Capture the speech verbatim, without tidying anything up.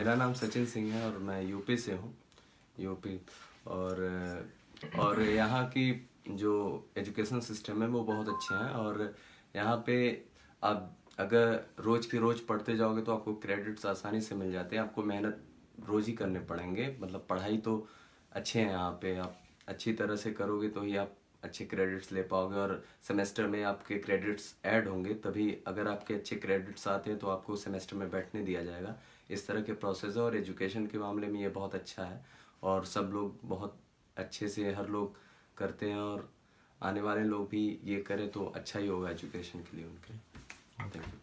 मेरा नाम सचिन सिंह है और मैं यूपी से हूँ। यूपी और और यहाँ की जो एजुकेशन सिस्टम है वो बहुत अच्छे हैं। और यहाँ पे आप अगर रोज़ की रोज़ पढ़ते जाओगे तो आपको क्रेडिट्स आसानी से मिल जाते हैं। आपको मेहनत रोज़ ही करने पड़ेंगे, मतलब पढ़ाई तो अच्छे हैं यहाँ पे। आप अच्छी तरह से करोगे तो ही आप अच्छे क्रेडिट्स ले पाओगे और सेमेस्टर में आपके क्रेडिट्स ऐड होंगे, तभी अगर आपके अच्छे क्रेडिट्स आते हैं तो आपको सेमेस्टर में बैठने दिया जाएगा। इस तरह के प्रोसेस है और एजुकेशन के मामले में ये बहुत अच्छा है और सब लोग बहुत अच्छे से हर लोग करते हैं और आने वाले लोग भी ये करें तो अच्छा ही होगा एजुकेशन के लिए उनके। Thank you.